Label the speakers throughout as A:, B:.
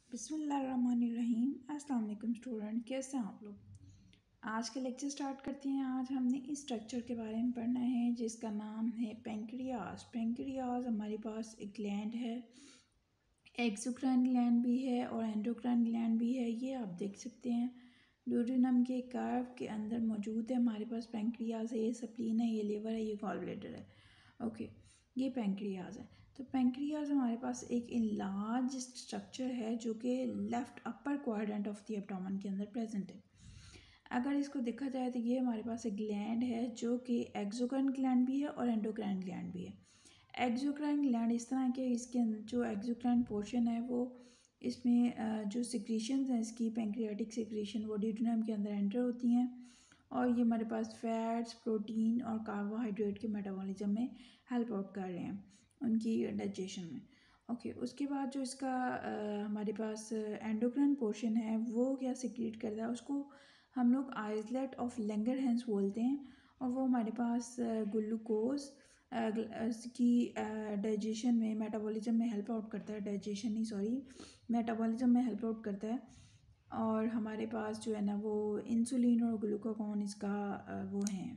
A: बिस्मिल्लाहिर्रहमानिर्रहीम। अस्सलाम वालेकुम स्टूडेंट, कैसे हैं आप लोग। आज के लेक्चर स्टार्ट करते हैं। आज हमने इस स्ट्रक्चर के बारे में पढ़ना है जिसका नाम है पेंक्रियाज। पेंक्रियाज हमारे पास एक ग्लैंड है, एक्सोक्राइन ग्लैंड भी है और एंडोक्राइन ग्लैंड भी है। ये आप देख सकते हैं ड्यूडेनम के कर्व के अंदर मौजूद है। हमारे पास पेंक्रियाज है, ये स्प्लीन है, ये लिवर है, ये गॉल ब्लैडर है। ओके, ये पेंक्रियाज है। तो पेंक्रियाज हमारे पास एक इनलार्ज स्ट्रक्चर है जो कि left upper quadrant of the abdomen के अंदर प्रेजेंट है। अगर इसको देखा जाए तो ये हमारे पास एक ग्लैंड है जो कि एक्सोक्राइन ग्लैंड भी है और एंडोक्राइन ग्लैंड भी है। एक्सोक्राइन ग्लैंड इस तरह के, इसके जो एक्सोक्राइन पोर्शन है वो इसमें जो सिक्रीशन हैं इसकी पेंक्रियाटिक सिक्रीशन वो ड्यूडेनम के अंदर एंटर होती हैं और ये हमारे पास फैट्स, प्रोटीन और कार्बोहाइड्रेट के मेटाबॉलिज्म में हेल्प आउट कर रहे हैं उनकी डाइजेशन में। ओके, उसके बाद जो इसका हमारे पास एंडोक्राइन पोर्शन है वो क्या सिक्रीट करता है, उसको हम लोग आइसलेट ऑफ लैंगरहैंस बोलते हैं और वो हमारे पास ग्लूकोज की डाइजेशन में, मेटाबॉलिज्म में हेल्प आउट करता है। डाइजेशन नहीं, सॉरी, मेटाबॉलिज्म में हेल्प आउट करता है। और हमारे पास जो है ना वो इंसुलिन और ग्लूकागॉन इसका वो हैं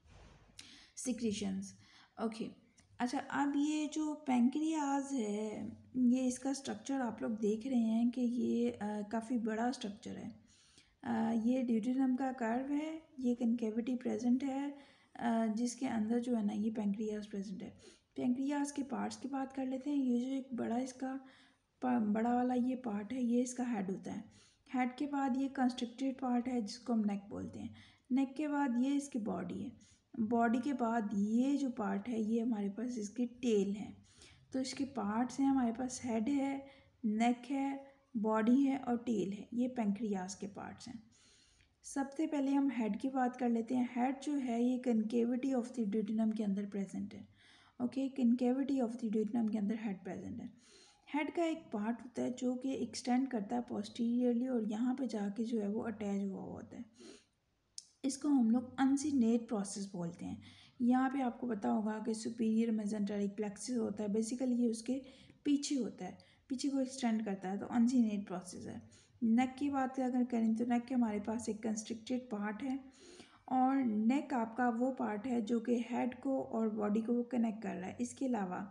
A: सिक्रीशंस। ओके, अच्छा, अब ये जो पेंक्रियाज है, ये इसका स्ट्रक्चर आप लोग देख रहे हैं कि ये काफ़ी बड़ा स्ट्रक्चर है। ये ड्यूडेनम का कर्व है, ये कनकेविटी प्रेजेंट है जिसके अंदर जो है ना ये पेंक्रियाज प्रेजेंट है। पेंक्रियाज के पार्ट्स की बात कर लेते हैं। ये जो एक बड़ा इसका बड़ा वाला ये पार्ट है, ये इसका हेड होता है। हेड के बाद ये कंस्ट्रक्टेड पार्ट है जिसको हम नेक बोलते हैं। नेक के बाद ये इसकी बॉडी है। बॉडी के बाद ये जो पार्ट है ये हमारे पास इसकी टेल है। तो इसके पार्ट्स हैं, हमारे पास हेड है, नेक है, बॉडी है और टेल है। ये पेंक्रियाज के पार्ट्स हैं। सबसे पहले हम हेड की बात कर लेते हैं। हेड जो है ये कनकेविटी ऑफ द ड्यूडेनम के अंदर प्रेजेंट है। Okay, concavity of the duodenum के अंदर हेड प्रेजेंट है। हेड का एक पार्ट होता है जो कि एक्सटेंड करता है पोस्टीरियरली और यहाँ पे जाके जो है वो अटैच हुआ होता है। इसको हम लोग अनसिनेट प्रोसेस बोलते हैं। यहाँ पे आपको पता होगा कि सुपीरियर मेसेंटेरिक प्लेक्सस होता है, बेसिकली ये उसके पीछे होता है, पीछे को एक्सटेंड करता है, तो अनसिनेट प्रोसेस है। नेक की बात अगर करें तो नेक के हमारे पास एक कंस्ट्रिक्टेड पार्ट है और नेक आपका वो पार्ट है जो कि हेड को और बॉडी को वो कनेक्ट कर रहा है। इसके अलावा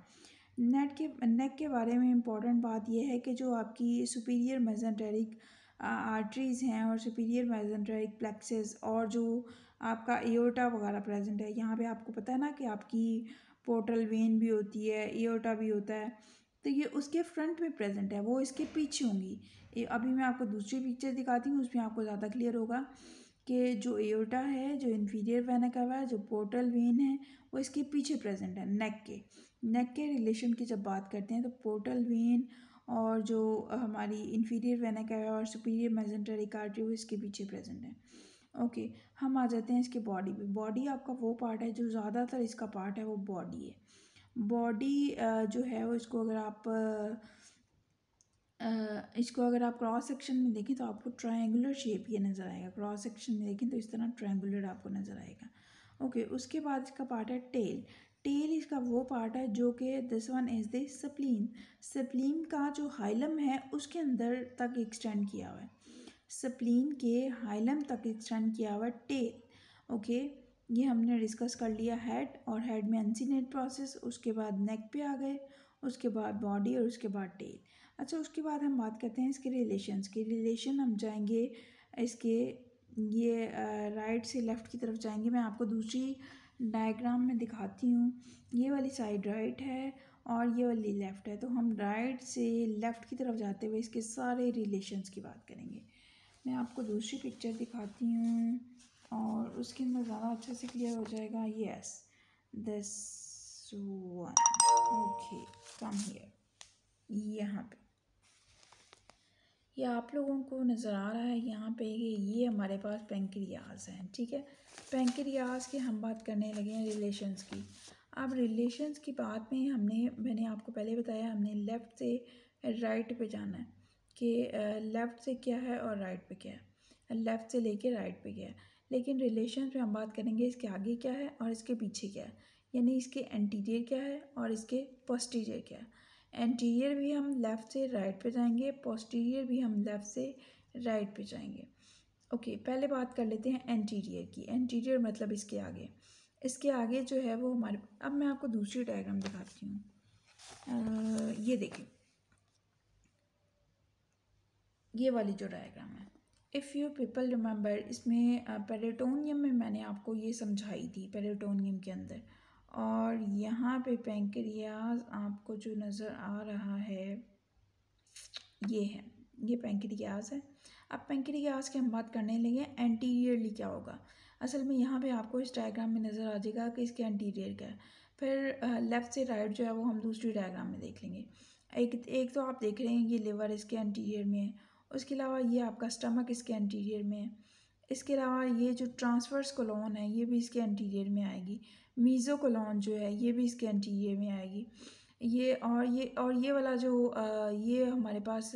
A: नेक के बारे में इम्पॉर्टेंट बात यह है कि जो आपकी सुपीरियर मेसेंटेरिक आर्टरीज़ हैं और सुपीरियर मेसेंटेरिक प्लेक्सस और जो आपका एओर्टा वगैरह प्रेजेंट है। यहाँ पे आपको पता है ना कि आपकी पोर्टल वेन भी होती है, एओर्टा भी होता है, तो ये उसके फ्रंट में प्रेजेंट है, वो इसके पीछे होंगी। अभी मैं आपको दूसरी पिक्चर दिखाती हूँ, उसमें आपको ज़्यादा क्लियर होगा कि जो एओर्टा है, जो इन्फीरियर वेना कैवा है, जो पोर्टल वेन है, वो इसके पीछे प्रेजेंट है। नेक के रिलेशन की जब बात करते हैं तो पोर्टल वेन और जो हमारी इन्फीरियर वेना कैवा और सुपीरियर मेसेंटेरिक आर्टरी वो इसके पीछे प्रेजेंट है। ओके, हम आ जाते हैं इसके बॉडी पे। बॉडी आपका वो पार्ट है जो ज़्यादातर इसका पार्ट है वो बॉडी है। बॉडी जो है वो इसको अगर आप क्रॉस सेक्शन में देखें तो आपको ट्रायंगुलर शेप ये नज़र आएगा। क्रॉस सेक्शन में देखें तो इस तरह ट्रायंगुलर आपको नज़र आएगा। ओके, उसके बाद इसका पार्ट है टेल। टेल इसका वो पार्ट है जो कि this one is the spleen. Spleen का जो हाइलम है उसके अंदर तक एक्सटेंड किया हुआ है। स्प्लीन के हाइलम तक एक्सटेंड किया हुआ है टेल। ओके, ये हमने डिस्कस कर लिया हेड, और हेड में अनसिनेट प्रोसेस, उसके बाद नेक पे आ गए, उसके बाद बॉडी और उसके बाद टेल। अच्छा, उसके बाद हम बात करते हैं इसके रिलेशंस की। रिलेशन हम जाएंगे इसके, ये राइट से लेफ़्ट की तरफ जाएंगे। मैं आपको दूसरी डायग्राम में दिखाती हूँ। ये वाली साइड राइट है और ये वाली लेफ़्ट है, तो हम राइट से लेफ़्ट की तरफ जाते हुए इसके सारे रिलेशंस की बात करेंगे। मैं आपको दूसरी पिक्चर दिखाती हूँ और उसके अंदर ज़्यादा अच्छे से क्लियर हो जाएगा। Yes, this one. Okay, come here, यहाँ पे ये आप लोगों को नज़र आ रहा है यहाँ पे कि ये हमारे पास पेंक्रियाज हैं। ठीक है, पेंक्रियाज की हम बात करने लगे हैं रिलेशंस की। अब रिलेशंस की बात में मैंने आपको पहले बताया हमने लेफ़्ट से राइट पे जाना है कि लेफ़्ट से क्या है और राइट पे क्या है, लेफ़्ट से लेके राइट पे क्या है। लेकिन रिलेशन पे हम बात करेंगे इसके आगे क्या है और इसके पीछे क्या है, यानी इसके एंटीरियर क्या है और इसके पोस्टीरियर क्या है। एंटीरियर भी हम लेफ़्ट से राइट पे जाएंगे, पोस्टीरियर भी हम लेफ़्ट से राइट पे जाएंगे। ओके, पहले बात कर लेते हैं एंटीरियर की। एंटीरियर मतलब इसके आगे जो है वो हमारे, अब मैं आपको दूसरी डायग्राम दिखाती हूँ। ये देखिए, ये वाली जो डायग्राम है, इफ़ यू पीपल रिमेंबर, इसमें पेरिटोनियम में मैंने आपको ये समझाई थी, पेरिटोनियम के अंदर। और यहाँ पे पैंक्रियाज आपको जो नज़र आ रहा है ये है, ये पैंक्रियाज है। अब पैंक्रियाज की हम बात करने लगे एंटीरियरली क्या होगा। असल में यहाँ पे आपको इस डायग्राम में नज़र आ जाएगा कि इसके एंटीरियर क्या है। फिर लेफ़्ट से राइट जो है वो हम दूसरी डायग्राम में देख लेंगे। एक एक तो आप देख रहे हैं ये लिवर इसके एंटीरियर में है, उसके अलावा ये आपका स्टमक इसके एंटीरियर में है, इसके अलावा ये जो ट्रांसवर्स कोलोन है ये भी इसके एंटीरियर में आएगी, मीज़ो कोलोन जो है ये भी इसके एंटीरियर में आएगी। ये वाला जो ये हमारे पास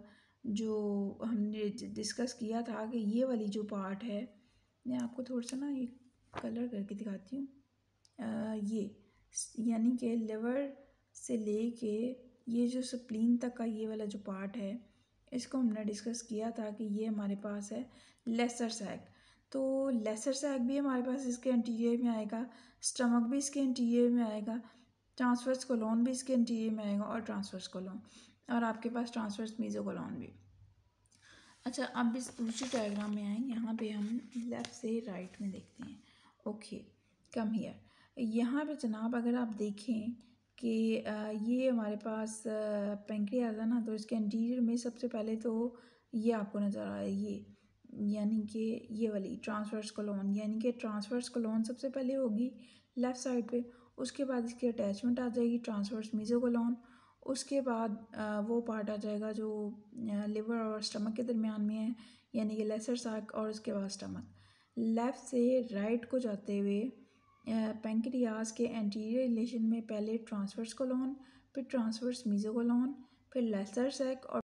A: जो हमने डिस्कस किया था कि ये वाली जो पार्ट है, मैं आपको थोड़ा सा ना ये कलर करके दिखाती हूँ। ये यानी कि लिवर से लेके ये जो स्प्लीन तक का ये वाला जो पार्ट है, इसको हमने डिस्कस किया था कि ये हमारे पास है लेसर सैक। तो लेसर सैक भी हमारे पास इसके एंटीरियर में आएगा, स्टमक भी इसके एंटीरियर में आएगा, ट्रांसवर्स कोलोन भी इसके एंटीरियर में आएगा, और ट्रांसवर्स कोलोन, और आपके पास ट्रांसवर्स मीज़ो कोलोन भी। अच्छा, अब इस दूसरी डायग्राम में आएँ, यहाँ पे हम लेफ़्ट से राइट में देखते हैं। Okay, come here. यहाँ पे जनाब अगर आप देखें कि ये हमारे पास पैंक्रियाज है ना, तो इसके एंटीरियर में सबसे पहले तो ये आपको नज़र आ रहा है, ये यानी कि ये वाली ट्रांसवर्स कोलोन, यानी कि ट्रांसवर्स कोलोन सबसे पहले होगी लेफ़्ट साइड पे, उसके बाद इसकी अटैचमेंट आ जाएगी ट्रांसवर्स मीज़ोकोलोन, उसके बाद वो पार्ट आ जाएगा जो लिवर और स्टमक के दरमियान में है, यानी कि लेसर साक, और उसके बाद स्टमक। लेफ़्ट से राइट को जाते हुए पैंक्रियाज के एंटीरियर रिलेशन में पहले ट्रांसवर्स कोलोन, फिर ट्रांसवर्स मीज़ोकोलोन, फिर लेसर सैक, और